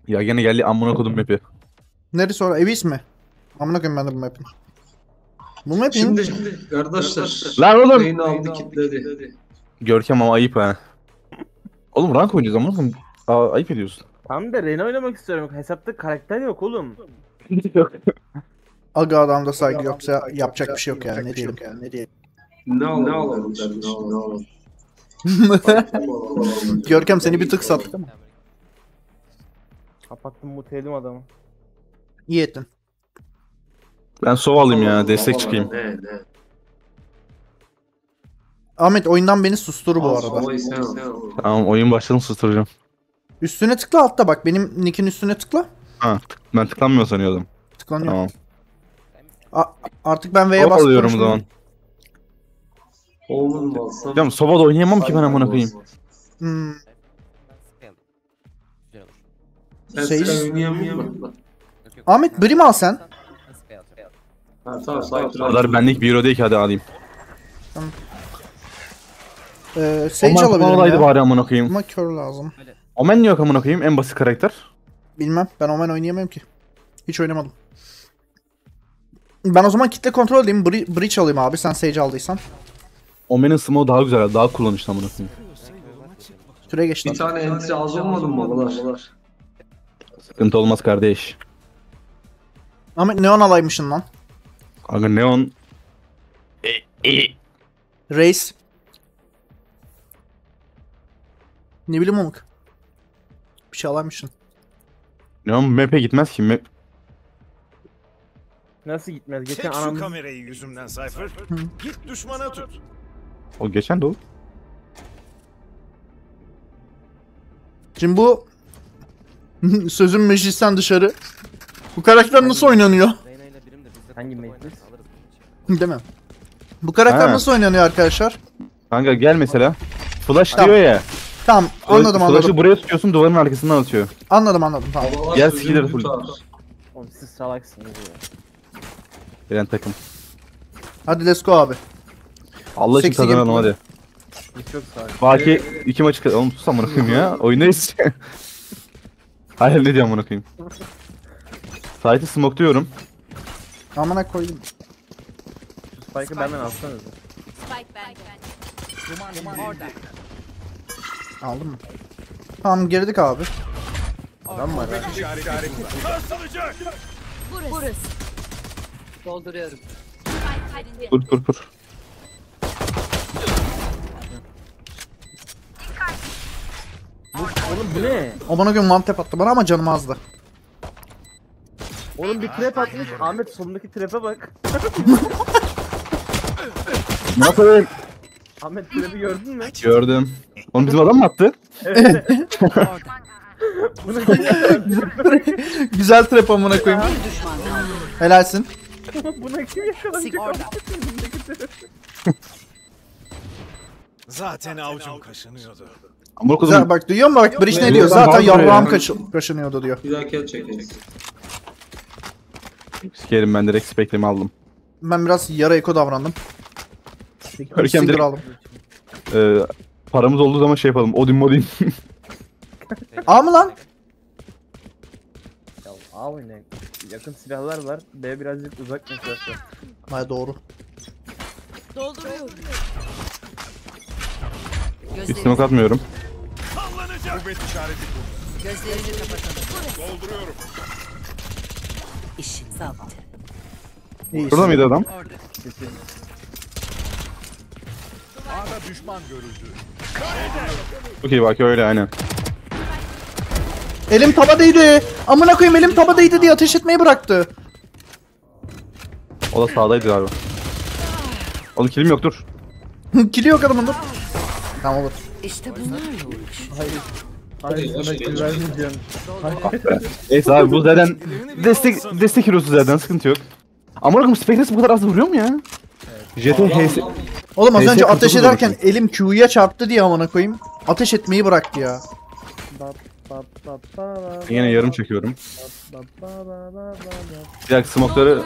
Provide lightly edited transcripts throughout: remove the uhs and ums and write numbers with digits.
Ya gene geldi amına kodum map'i. Neresi orası? Evis mi? Amına koyayım ben de bu map'in. Bu map'in Şimdi kardeşler. Lan oğlum. Yayını aldı kilitledi. Görkem ama ayıp ha. Oğlum rank oynayacağız amına kodum. Ayıp ediyorsun. Tam da Reyna oynamak istiyorum. Hesapta karakter yok oğlum. aga adamda saygı yoksa yapacak bir şey yok yani. Ne diyelim? Ne alalım kardeşim, ne alalım. Görkem seni bir tık sattık ama. Kapattım muteledim adamı. İyi ettin. Ben sov alayım ya destek çıkayım. Ne. Ahmet oyundan beni sustur bu arada. Sobayı sen al. Tamam oyun başladım susturacağım. Üstüne tıkla altta bak. Benim nick'in üstüne tıkla. Ha ben tıklanmıyor sanıyordum. Tıklanıyor. Tamam. Artık ben V'ye Sov bastım. alıyorum o zaman. Oğlum mu alsam? Hocam sovada oynayamam ki ben amına koyayım. Hmm. Sen Şey- sen oynayamıyorum. Ahmet Brim al sen. Ha tamam O kadar benlik bir euro değil ki hadi alayım. Sage Omen alabilirim olaydı ya. bari amına koyayım. Ama kör lazım. Omen yok amına koyayım en basit karakter. Bilmem. Ben Omen oynayamam ki. Hiç oynamadım. Ben o zaman kitle kontrol edeyim. Breach alayım abi. Sen Sage aldıysan. Omen'in smoke daha güzel, daha kullanışlı amına koyayım. Süre geçti. Bir tane entry az olmadı mı babalar? Sıkıntı olmaz kardeş. Ahmet Neon alaymışsın lan. Kanka Neon Reis. Ne bileyim amık. Bir şey alaymışsın. Neon map'e gitmez ki. Nasıl gitmez? Geçen Çek şu anamız... kamerayı yüzümden Cypher. Git düşmana tut. O geçen de o. Şimdi bu sözün meclisten dışarı. Bu karakter nasıl oynanıyor? Hangi meclis? Değil mi? Bu karakter Ha. nasıl oynanıyor arkadaşlar? Kanka gel mesela. Flash Tamam. diyor ya. Tamam anladım Flash'ı anladım. buraya tutuyorsun duvarın arkasından atıyor. Anladım tamam. Gel skiller full. Oğlum siz salaksınız ya. Gelen takım. Hadi let's go abi. Allah için Seksi kazanalım gameplay. hadi. Biz çok salak. Baki 2 maçı kazanalım. Oğlum sus amına koyayım ya. Oyundayız. Hayır ne diyorum amına koyayım. Site'i smokluyorum. Amına koydum. Şu spike'ı benden alsanıza. Spike bende. Orada. Aldın mı? Tamam girdik abi. Adam var ha. Sarsılacak. Burası. Dolduruyorum. Spike yerinde. Dur. Oğlum bu ne? Amına koyayım one tap attı bana ama canım azdı. Oğlum bir trap atmış. Ahmet solundaki trap'e bak. Nasıl? Ahmet trap'i gördün mü? Gördüm. Oğlum bizim adam mı attı? Bu ne? Güzel trap amına koyayım. Helalsin. Buna kim yakalanacak? Orada. Zaten avucum kaşınıyordu. Amına Güzel, koydum. bak duyuyor musun? Bak Breach ne Ne diyor? diyor? Zaten Bağırıyor yavrağım ya. kaşınıyordu diyor. Bir dahaki el çekeriz. Sikerim ben direkt spektrimi aldım. Ben biraz yara eko davrandım. Görkem Single direkt- aldım. Paramız olduğu zaman şey yapalım. Odin. A mı lan? Ya A oynayın. Yakın silahlar var. B birazcık uzak mesafe. Hayır doğru. Dolduruyorum. Hiç smoke atmıyorum. Sallanacak. Kuvvet işareti bu. Gözlerini kapatalım. Dolduruyorum. İşin zaptı. İyi. Burada mıydı adam? Orada. Kesin. A'da düşman görüldü. Çok iyi bak öyle aynen. Elim taba değdi. Amına koyayım elim taba değdi diye ateş etmeyi bıraktı. O da sağdaydı galiba. Oğlum kilim yok dur. Kili yok adamın dur. Tamam olur. İşte bunlarla uğraş. Hayır sana kill vermeyeceğim. Neyse abi bu zaten destek hero'su zaten sıkıntı yok. Amına koyayım Spectres bu kadar az vuruyor mu ya? JT HS. Oğlum az Neyse, önce ateş kurtuldum ederken elim Q'ya çarptı diye amına koyayım. Ateş etmeyi bıraktı ya. Ben yine yarım çekiyorum. Bir dakika smoke'ları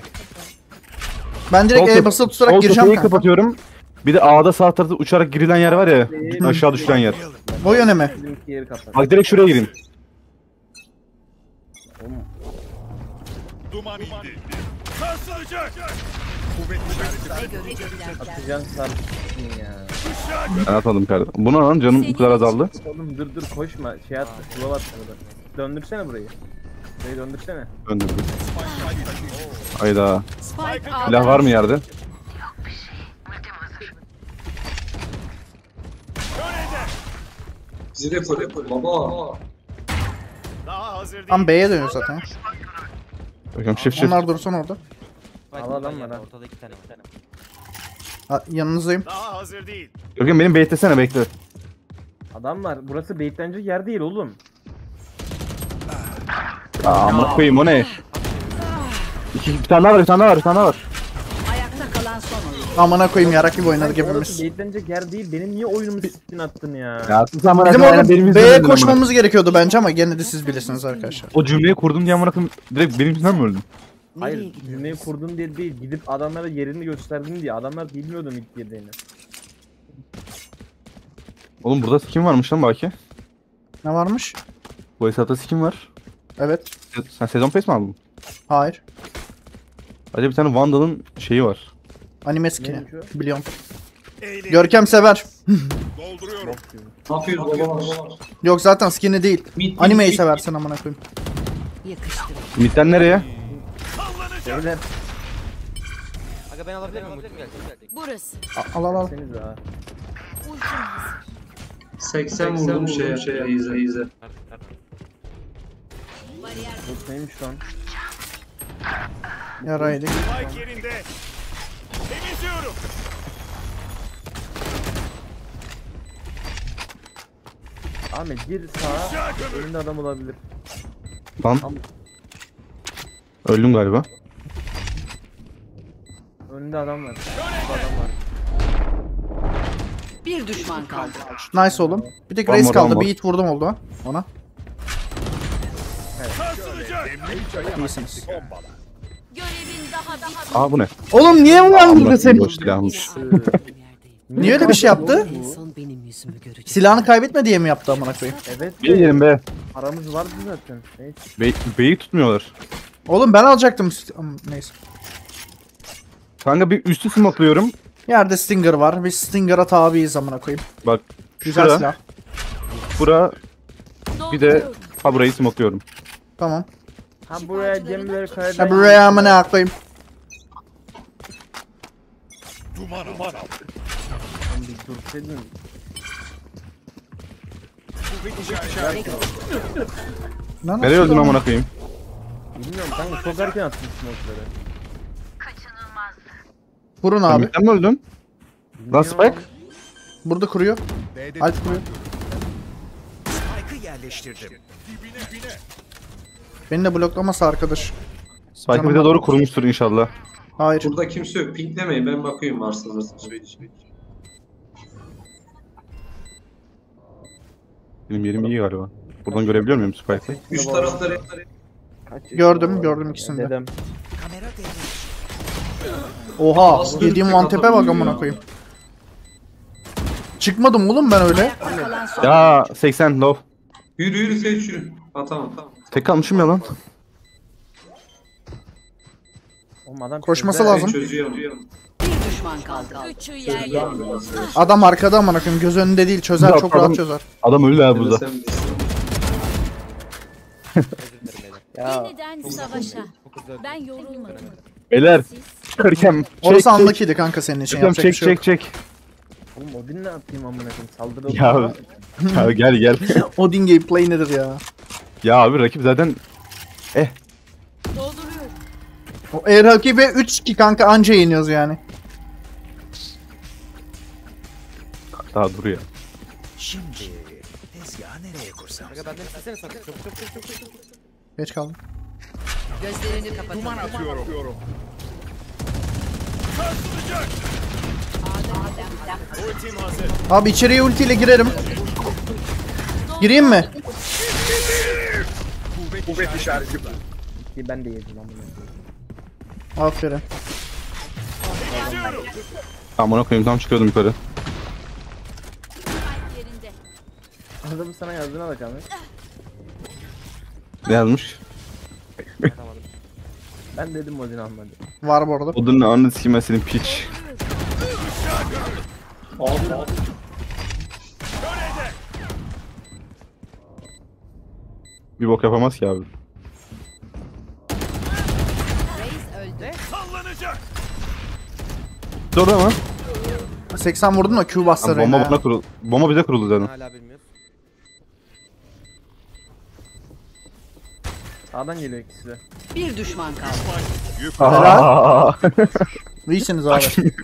Ben direkt E basılı tutarak gireceğim tepeyi kanka. kapatıyorum. Bir de A'da sağ tarafta uçarak girilen yer var ya. Aşağı düşülen yer. O yöne mi? Bizimki yeri kapat. Bak direkt şuraya girin. Oğlum Duman indi. Sarsılacak. Kuvvet işareti. Ne görecekler? atacağın sarkısın ya. Ben atmadım kardeşim. Bu ne lan, canım bu kadar azaldı. Oğlum dur koşma. Şey at. Slow at burada. Döndürsene burayı. Burayı döndürsene. Döndürdüm. Hayda. Spike Silah var mı yerde? Bizi de koru. Baba. Daha hazır değil. Tam B'ye dönüyor zaten. Bakıyorum shift shift. Onlar dursun orada. Al adam var ha. Ortada iki tane. Ha, yanınızdayım. Daha hazır değil. Görkem benim beklesene, bekle. Adam var. Burası baitlenecek yer değil oğlum. Aa, amına koyayım, o ne? Bir tane daha var, bir tane daha var, bir tane daha var. Ayakta kalan son oyun. Amına koyayım, yarak gibi oynadık Burası hepimiz. baitlenecek yer değil. Benim niye oyunumu s**tin attın ya? Ya sen bana Bizim aynen orada benim yüzümden B'ye öldün amına. koşmamız gerekiyordu bence ama gene de siz bilirsiniz arkadaşlar. O cümleyi kurdum diye amına koyayım, direkt benim yüzümden mi öldün? Hayır, cümleyi kurdun diye değil. Gidip adamlara yerini gösterdin diye. Adamlar bilmiyordu ilk girdiğini. Oğlum burada skin varmış lan Baki. Ne varmış? Bu hesapta skin var. Evet. Sen sezon pass mi aldın? Hayır. Hadi bir tane Vandal'ın şeyi var. Anime skin'i. Neymiş o? Biliyorum. Eğlenin. Görkem sever. Dolduruyorum. Ne yapıyoruz baba? Yok zaten skin'i değil. Mid, Animeyi mid. seversin amına koyayım. Yakıştır. Midden nereye? Sallanacak. Beyler. Aga ben alabilir miyim? Ultim gelecek. Burası. Al al al. Seniz ha. Ultim hazır. 80 vurdum şeye. İyize. Bariyer Bu neymiş lan? Yaraydık. Spike yerinde. Temizliyorum. Ahmet gir sağa. Aşağı gömül. Önünde adam olabilir. Lan. Öldüm galiba. Önünde adam var. Burada adam var. bir düşman kaldı. Nice oğlum. Bir tek One Raze more, kaldı. one more. Bir hit vurdum oldu ha. Ona. Sarsılacak. İyisiniz. Görevin daha Aa bu ne? Oğlum niye uyandırdı seni? Boş silahmış. Niye öyle bir şey yaptı? En son benim yüzümü görecek. Silahını kaybetme diye mi yaptı amına koyayım? Evet. Bir yerim be. Paramız vardı zaten. Neyse. B'yi tutmuyorlar. Oğlum ben alacaktım. Neyse. Kanka bir üstü smokluyorum. Yerde Stinger var. Biz Stinger'a tabiiz amına koyayım. Bak Güzel şura, silah. bura, bir de Dolduruyorum. ha burayı smokluyorum. Tamam. Ha buraya gemileri kayadan... Ha buraya amına koyayım. Duman al. Bir dursaydın. Kuvvet işareti. Lan Nereye öldün amına koyayım? Bilmiyorum kanka çok erken attın smoke'ları. Vurun Sen abi. midden mi öldün? Lan Spike? Burada kuruyor. B'de Alp kuruyor. Spike'ı yerleştirdim. Dibine. Beni de bloklaması arkadaş. Spike'ı bize doğru kurmuştur inşallah. Hayır. Burada kimse yok. Pinklemeyin, ben bakayım varsa zaten. Benim yerim iyi galiba. Buradan görebiliyor muyum Spike'ı? Üst tarafları Gördüm ikisini de. Dedem. Oha. Aslında Yediğim bir one tek tap'e bak adam amına ya. koyayım. Çıkmadım oğlum ben öyle. Ayakta kalan son Ya 80 low. Yürü seç yürü. Ha tamam. Tek kalmışım ya lan. Oğlum adam Koşması çözer. lazım. Çözüyorum. bir düşman kaldı. Üçü yerli. Adam arkada amına koyayım. Göz önünde değil. Çözer Yok, çok adam- rahat çözer. Adam öldü abi burada. Sen bilirsin. Ya Yeniden savaşa. Ben yorulmadım. Beyler. Siz Görkem. Orası anlakiydi kanka senin için. Görkem Yapacak bir çek şey yok. çek çek. oğlum Odin ne yapayım amına koyayım saldırı Ya, ya gel gel. Odin gameplay nedir ya? Ya abi rakip zaten dolduruyorum. O rakibe 3-2 kanka anca yeniyoruz yani. daha duruyor. Şimdi tezgahı nereye kursam? Aga benden istesene sakın. Çok. Geç kaldım. Gözlerini kapatın. Duman atıyorum. Sarsılacak. Ultim hazır. Abi içeriye ultiyle girerim. Gireyim mi? Kuvvet işareti. Ki ben de yedim amına koyayım. Aferin. Temizliyorum. Amına koyayım, tam çıkıyordum yukarı. Yerinde. Adamı sana yazdığına bak Ahmet. Ne yazmış? Atamadım. Ben dedim Odin almadı. Var bu arada. Odun'un anını sikeyim senin piç. Bir bok yapamaz ki abi. Reis öldü. Sallanacak. Doğru ama. 80 vurdun da Q bastı Bomba Reyna. bana kuruldu. Bomba bize kuruldu zaten. Hala bilmiyoruz. Sağdan geliyor ikisi de. Bir düşman kaldı. Aa. İyisiniz abi.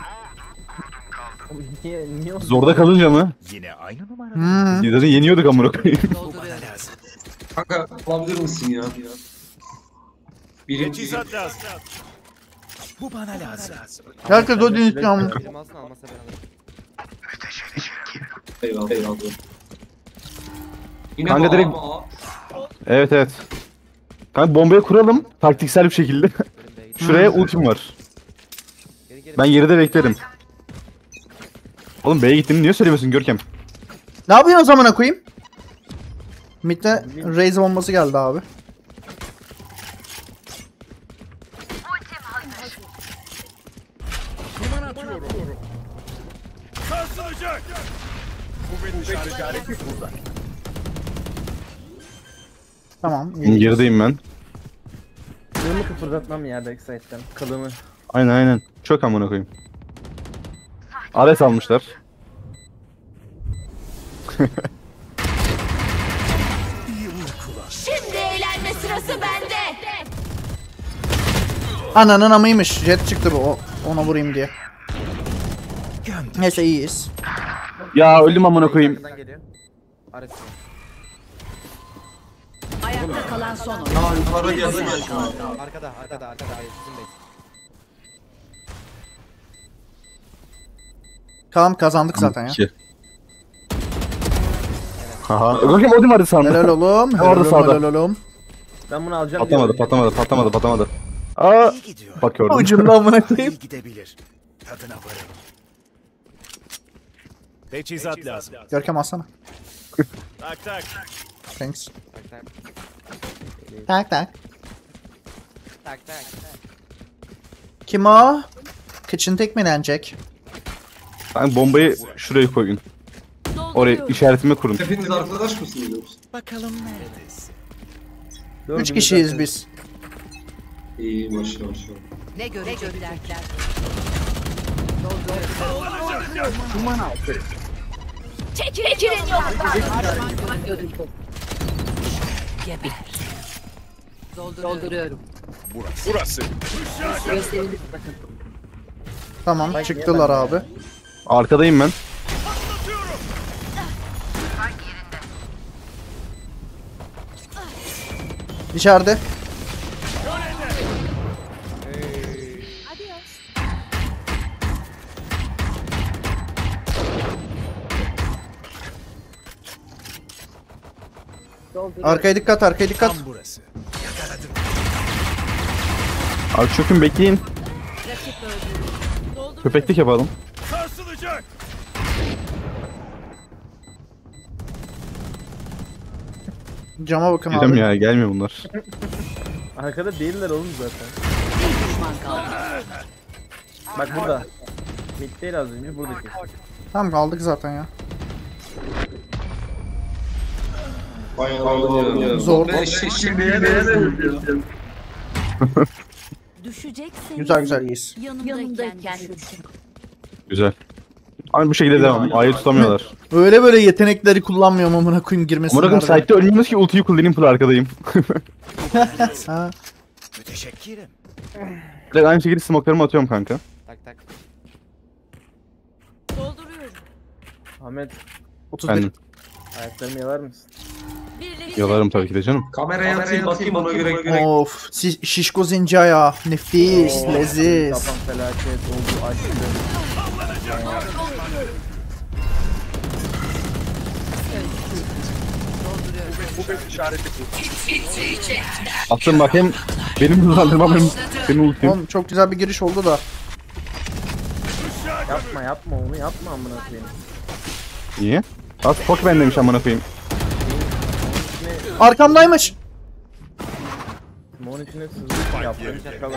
Oğlum niye o Zorda kalınca mı? Yine aynı numara. Hmm. Zaten yeniyorduk amına koyayım. Bu bana Dolduruyorum. lazım. Kanka alabilir misin ya? Birinci Teçhizat lazım. Bu bana lazım. Herkes Odin istiyor. Elim alsın almazsa ben alırım. eyvallah. Eyvallah. Yine Kanka bu direkt- ama Evet evet. Kanka bombayı kuralım taktiksel bir şekilde. Benim B'ye gidiyor. Şuraya ultim var. Geri Ben geride beklerim. Oğlum B'ye gittiğini niye söylemiyorsun Görkem? Ne yapıyorsun o zamana koyayım? Mid'de Raze bombası geldi abi. Sarsılacak. Kuvvet işareti burada. Tamam. Gerideyim ben. Kılımı kıpırdatmam ya backside'den. Kılımı. Aynen aynen. Çok amına koyayım. Ares almışlar. Şimdi eğlenme sırası bende. Ananın amıymış. Jet çıktı bu. Ona vurayım diye. Neyse iyiyiz. Ya öldüm amına koyayım. Arkadan geliyor. Ares. Ayakta kalan son oyun. yukarıda geldi. Arkada Ares bizim Bey. Tamam kazandık zaten ya. İki. Haha. Görkem Odin vardı sandım. Helal oğlum. Orada Helal sağda. oğlum. Helal oğlum. Ben bunu alacağım Patlamadı. Aa, İyi gidiyor. bak gördüm. Ucunda amına koyayım. İyi gidebilir. Tadına varın. Teçhizat lazım. Görkem alsana. Tak tak. Thanks. Tak tak. Tak tak. Tak tak. Kim o? Kıçın tekmelenecek. Ben bombayı şuraya koyun. Oraya işaretime kurun. Hepiniz arkadaş mısınız yoksa? Bakalım neredesin? 3 kişiyiz biz. İyi maşallah. Ne görecekler? Çekilin yoldan. Geber. Dolduruyorum. Burası. Gözlerini kapatın. Tamam çıktılar abi. Arkadayım ben. İçeride. Arkaya dikkat, arkaya dikkat. Tam burası. Abi çökün bekleyin. Rakip öldü. Köpeklik yapalım. Sarsılacak. Cama bakın Gidem abi. ya gelmiyor bunlar. Arkada değiller oğlum zaten. Bir düşman kaldı. Bak burada. Mid değil az önce buradaki. Tamam kaldık zaten ya. Zor. Ben şimdi yemeyelim. Düşeceksin. Güzel güzel iyiyiz. Yanımdayken düşün. Güzel. Ama bu şekilde devam. Ayı tutamıyorlar. Öyle böyle yetenekleri kullanmıyorum amına koyayım girmesin. Amına koyayım site'de ölmüyoruz ki ultiyi kullanayım full arkadayım. Ha. Müteşekkirim. Direkt aynı şekilde smoke'larımı atıyorum kanka. Tak tak. Dolduruyorum. Ahmet 31. Efendim. ayaklarımı yalar mısın? Yalarım tabii ki de canım. Kameraya atayım bakayım ona göre. Of şişko zinci ayağı. Nefis, leziz. Kafam felaket oldu açtı. Attım bakayım. Benim hızlandırmam benim ultim. Oğlum çok güzel bir giriş oldu da. Yapma onu yapma amına koyayım. Niye? Az fuck ben demiş amına koyayım. Arkamdaymış. Onun içine sızlık yaptım. Şakalar.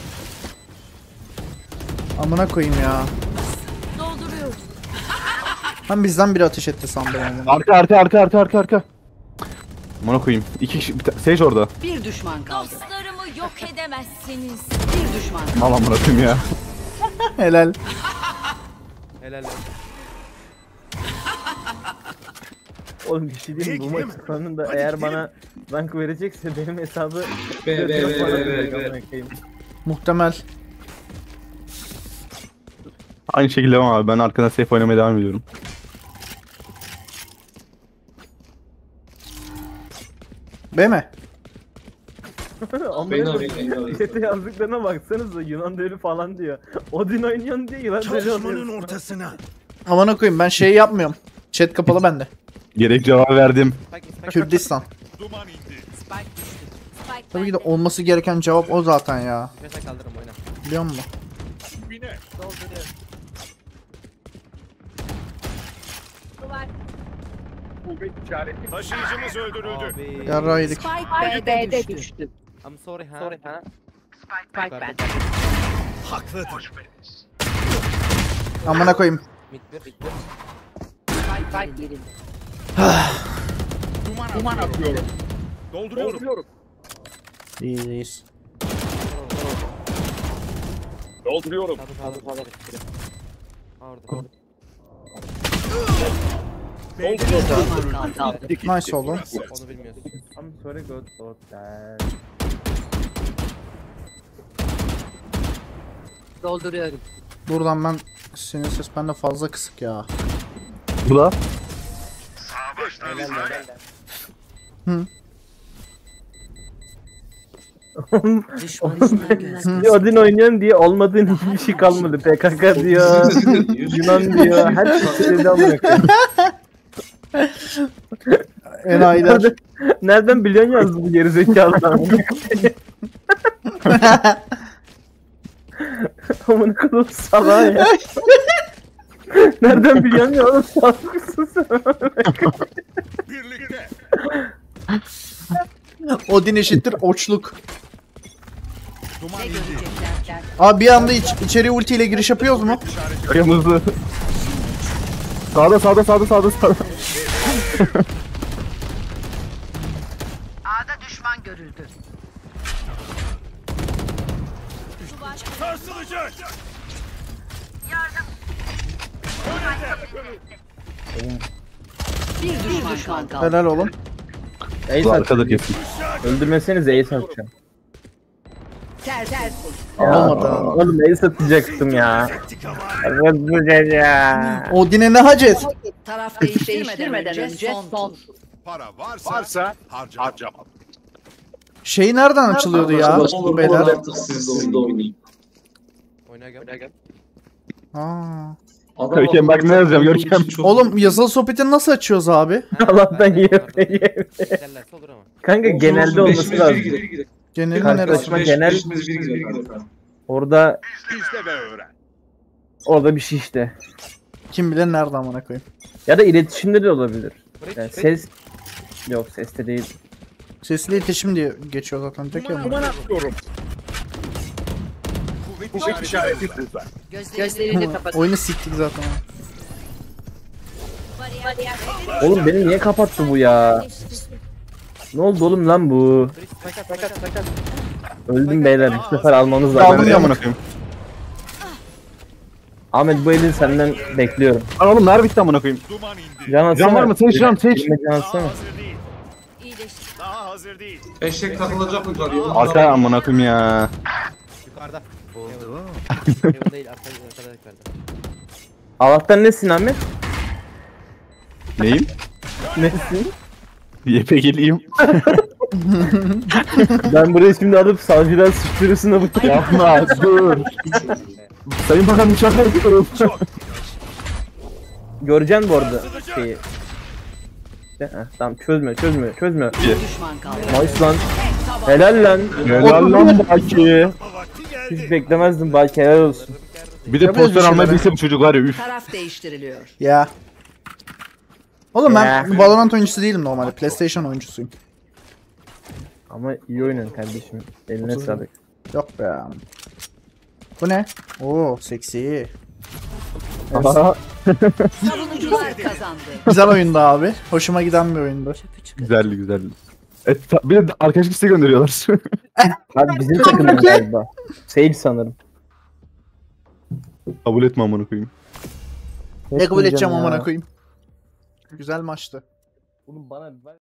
Amına koyayım ya. Dolduruyorum. Ben bizden biri ateş etti sandım onu. Arka. Amına koyayım. 2 kişi Sage orada. Bir düşman kaldı. Dostlarımı yok edemezsiniz. Bir düşman kaldı. Al amına koyayım ya. Helal. Helal lan. Oğlum bir şey diyeyim mi? Bu maç sonunda eğer bana rank verecekse benim hesabı Be. Muhtemel. Aynı şekilde devam abi. Ben arkadan safe oynamaya devam ediyorum. B mi? Ama Beni arayın. chat'e yazdıklarına baksanıza Yunan devri falan diyor. Odin oynuyorsun diye Yunan devri Çalışmanın alıyorsun. ortasına. Amına koyayım ben şey yapmıyorum. Chat kapalı bende. Gerek cevap verdim. Kürdistan. Duman indi. Spike düştü. Spike Tabii ki de bende. olması gereken cevap o zaten ya. Nefes kaldırırım oyna. Biliyor musun? Bine. Dolduruyorum. Duvar. Taşıyıcımız öldürüldü. Abi. Yarrağı yedik. Spike B'de düştü. I'm sorry ha. Spike bende. Haklıdır. Amına koyayım. Mid bir. Spike yerinde. Duman atıyorum. Dolduruyorum. İyiyiz. Dolduruyorum. Kaldır. Orada. Bir düşman kaldı. Nice oldu. Onu bilmiyorsun. I'm sorry God for that. Dolduruyorum. Buradan ben senin ses bende fazla kısık ya. Bu da. Bir Odin oynuyorsun diye olmadığın hiçbir şey kalmadı. PKK diyor, Yunan diyor, her şey dedi amına koyayım. Enayiler. Nereden biliyorsun yazdı bu gerizekalı amına koyayım? Amına koyayım salak ya. Nereden biliyorsun ya oğlum salak mısın sen? Birlikte. Odin eşittir oçluk. Duman Ne indi. görecekler? Abi bir anda içeriye ultiyle giriş yapıyoruz mu? Kırmızı. Sağda. A'da düşman görüldü. Sarsılacak. Bir düşman kaldı. Helal oğlum. Ace Bu at. arkadır kesin. Öldürmeseniz ace atacağım. Tersi. Olmadı. Oğlum ace atacaktım ya. Evet ya. Odin'e ne hacet? Taraf değiştirmeden önce son tur. Para varsa harcama. Şey nereden açılıyordu ya Olur beyler? artık siz de oynayın. Oyna gel. Aa. Görkem bak ne yazacağım, Görkem. Oğlum yazılı sohbetini nasıl açıyoruz abi? Allah'tan yiyor. Giderlerse olur ama. Kanka genelde olması lazım. Genelin Kanka, neresi? genel- Orada İzle ve öğren. orada bir şey işte. Kim bilir nerede amına koyayım. Ya da iletişimde de olabilir. Bridge, Yani bridge. ses yok seste değil. Sesli iletişim diye geçiyor zaten tek ya. Duman atıyorum. Kuvvet işareti burada. Gözlerini kapat. Oyunu siktik zaten. Oğlum beni niye kapattı bu ya? Ne oldu oğlum lan bu? Bridge, sakat. Öldüm beyler bir sefer almamız Aldım lazım. ya. Amına koyayım. Ahmet bu elin senden bekliyorum. Lan oğlum nerede bitti amına koyayım? Duman indi. Can atsana. Can var mı? Sage can, Sage. Elime can Daha atsana. hazır değil. Daha hazır değil. Eşek takılacak yukarıya. Arka amına koyayım ya. Yukarıda. Heaven değil arkada yukarıda. Allah'tan nesin Ahmet? Neyim? Nesin? YPG'liyim. Ben buraya şimdi alıp savcıdan sıçtırırsın bu. Yapma dur. Sayın Bakan bir şaka yapıyorum. Göreceksin bu arada şeyi. Heh, tamam çözme. Bir düşman kaldı. Nice lan. Helal lan. Helal lan Baki. Vakti Hiç geldi. beklemezdim belki helal olsun. Bir de pozisyon almayı bilse bu çocuk var ya üf. Taraf değiştiriliyor. Ya. Oğlum ben Ya. Valorant oyuncusu değilim normalde. PlayStation oyuncusuyum. Ama iyi oynuyorsun kardeşim. Eline Otuz. sağlık. Yok be. Bu ne? Oo seksi. Aha, Savunucular kazandı. Güzel oyundu abi. Hoşuma giden bir oyundu. güzeldi güzeldi. Bir de arkadaşlık isteği gönderiyorlar. Abi bizim takımdan galiba. Sage sanırım. Kabul etme amına koyayım. Ne kabul edeceğim ya. amına koyayım. Güzel maçtı. Oğlum bana